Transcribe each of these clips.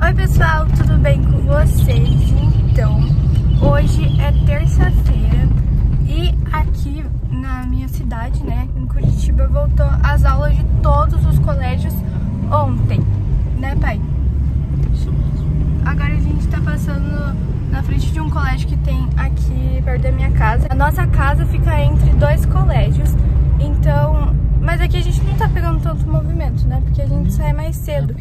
Oi pessoal, tudo bem com vocês? Então, hoje é terça-feira e aqui na minha cidade, né, em Curitiba, voltou as aulas de todos os colégios ontem, né pai? Isso mesmo. Agora a gente tá passando na frente de um colégio que tem aqui perto da minha casa. A nossa casa fica entre dois colégios, então... Mas aqui a gente não tá pegando tanto movimento, né, porque a gente sai mais cedo.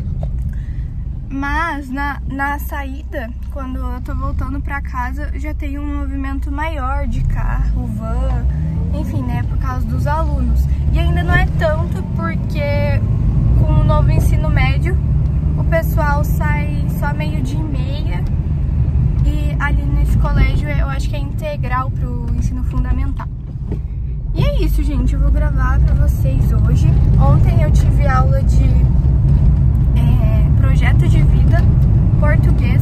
Mas na saída, quando eu tô voltando pra casa, já tem um movimento maior de carro, van, enfim, né, por causa dos alunos. E ainda não é tanto porque com o novo ensino médio, o pessoal sai só 12h30 e ali nesse colégio eu acho que é integral pro ensino fundamental. E é isso, gente, eu vou gravar pra vocês hoje. Ontem eu tive aula de projeto de vida, português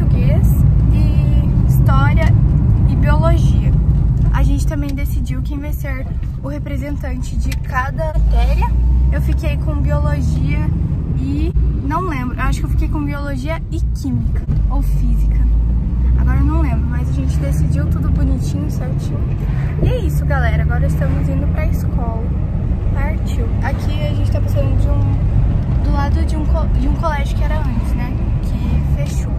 e história e biologia. A gente também decidiu quem vai ser o representante de cada matéria. Eu fiquei com biologia e... não lembro, eu acho que eu fiquei com biologia e química, ou física. Agora eu não lembro, mas a gente decidiu tudo bonitinho, certinho. E é isso, galera, agora estamos indo pra escola. Partiu. Aqui a gente tá passando do lado de um colégio que era antes, né? Que fechou.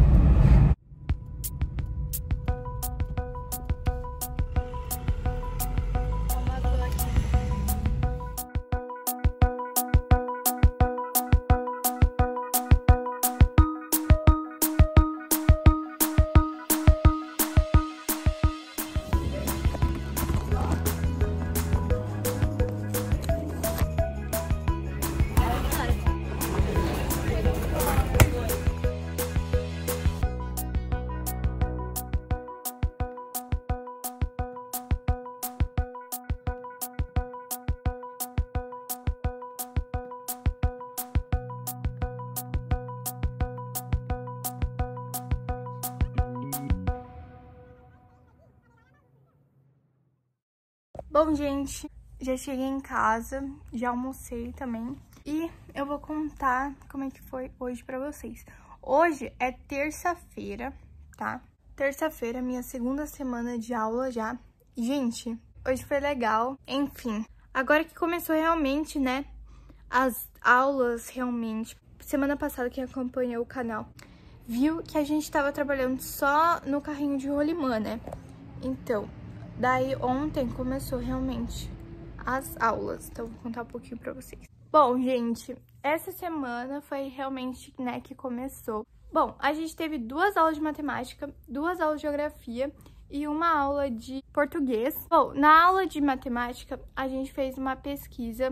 Bom, gente, já cheguei em casa, já almocei também e eu vou contar como é que foi hoje pra vocês. Hoje é terça-feira, tá? Terça-feira, minha segunda semana de aula já. Gente, hoje foi legal, enfim. Agora que começou realmente, né, as aulas realmente. Semana passada, quem acompanhou o canal viu que a gente tava trabalhando só no carrinho de rolimã, né? Então... daí ontem começou realmente as aulas, então vou contar um pouquinho pra vocês. Bom, gente, essa semana foi realmente, né, que começou. Bom, a gente teve 2 aulas de matemática, 2 aulas de geografia e uma aula de português. Bom, na aula de matemática, a gente fez uma pesquisa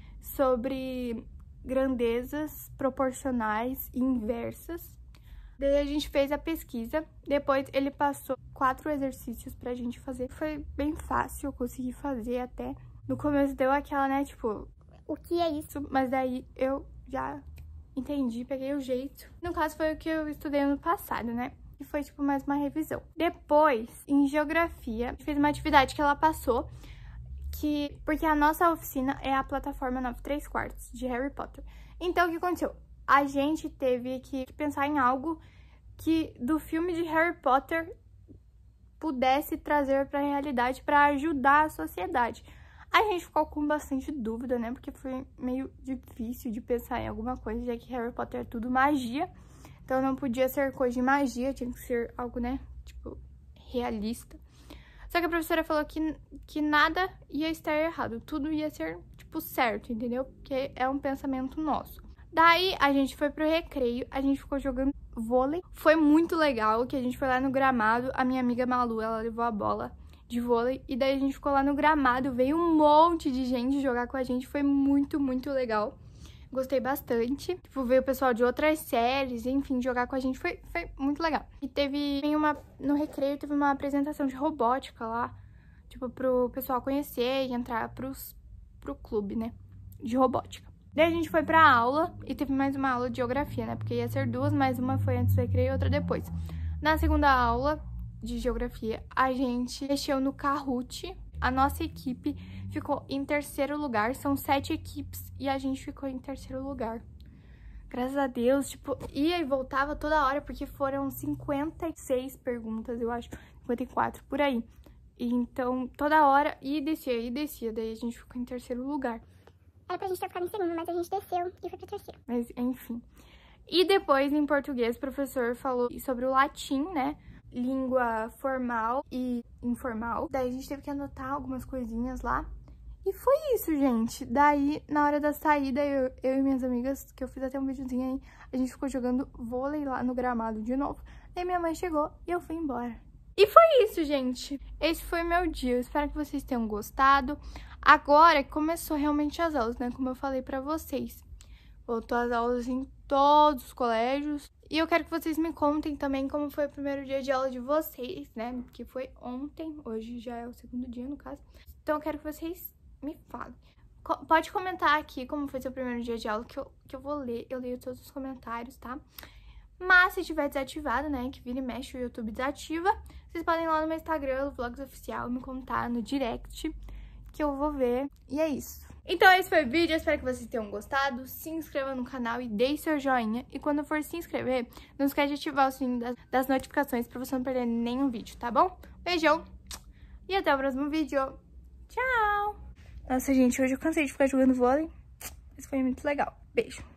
sobre grandezas proporcionais e inversas. Daí a gente fez a pesquisa, depois ele passou 4 exercícios pra gente fazer. Foi bem fácil, eu consegui fazer até. No começo deu aquela, né, tipo, o que é isso? Mas daí eu já entendi, peguei o jeito. No caso foi o que eu estudei ano passado, né? E foi tipo mais uma revisão. Depois, em geografia, a gente fez uma atividade que ela passou, porque a nossa oficina é a plataforma 9/3 de Harry Potter. Então o que aconteceu? A gente teve que pensar em algo que do filme de Harry Potter pudesse trazer para a realidade para ajudar a sociedade. A gente ficou com bastante dúvida, né? Porque foi meio difícil de pensar em alguma coisa, já que Harry Potter é tudo magia. Então não podia ser coisa de magia, tinha que ser algo, né? Tipo, realista. Só que a professora falou que nada ia estar errado, tudo ia ser, tipo, certo, entendeu? Porque é um pensamento nosso. Daí, a gente foi pro recreio, a gente ficou jogando vôlei. Foi muito legal, que a gente foi lá no gramado, a minha amiga Malu, ela levou a bola de vôlei. E daí a gente ficou lá no gramado, veio um monte de gente jogar com a gente, foi muito, muito legal. Gostei bastante. Tipo, veio o pessoal de outras séries, enfim, jogar com a gente, foi muito legal. E teve no recreio, teve uma apresentação de robótica lá, tipo, pro pessoal conhecer e entrar pro clube, né, de robótica. Daí a gente foi pra aula e teve mais uma aula de geografia, né? Porque ia ser 2, mas uma foi antes do recreio e outra depois. Na segunda aula de geografia, a gente mexeu no Kahoot. A nossa equipe ficou em 3º lugar. São 7 equipes e a gente ficou em 3º lugar. Graças a Deus, tipo, ia e voltava toda hora, porque foram 56 perguntas, eu acho, 54, por aí. E então, toda hora, ia e descia, daí a gente ficou em terceiro lugar. Era pra gente ter ficado em segundo, mas a gente desceu e foi pra terceiro. Mas, enfim. E depois, em português, o professor falou sobre o latim, né? Língua formal e informal. Daí a gente teve que anotar algumas coisinhas lá. E foi isso, gente. Daí, na hora da saída, eu e minhas amigas, que eu fiz até um videozinho aí, a gente ficou jogando vôlei lá no gramado de novo. Daí minha mãe chegou e eu fui embora. E foi isso, gente. Esse foi meu dia. Eu espero que vocês tenham gostado. Agora começou realmente as aulas, né? Como eu falei pra vocês. Voltou as aulas em todos os colégios. E eu quero que vocês me contem também como foi o primeiro dia de aula de vocês, né? Que foi ontem. Hoje já é o segundo dia, no caso. Então eu quero que vocês me falem. Pode comentar aqui como foi seu primeiro dia de aula, que eu vou ler. Eu leio todos os comentários, tá? Mas se tiver desativado, né, que vira e mexe o YouTube desativa, vocês podem ir lá no meu Instagram, Vlogs Oficial, me contar no direct, que eu vou ver. E é isso. Então esse foi o vídeo, eu espero que vocês tenham gostado. Se inscreva no canal e deixe seu joinha. E quando for se inscrever, não esquece de ativar o sininho das notificações pra você não perder nenhum vídeo, tá bom? Beijão e até o próximo vídeo. Tchau! Nossa, gente, hoje eu cansei de ficar jogando vôlei, mas foi muito legal. Beijo!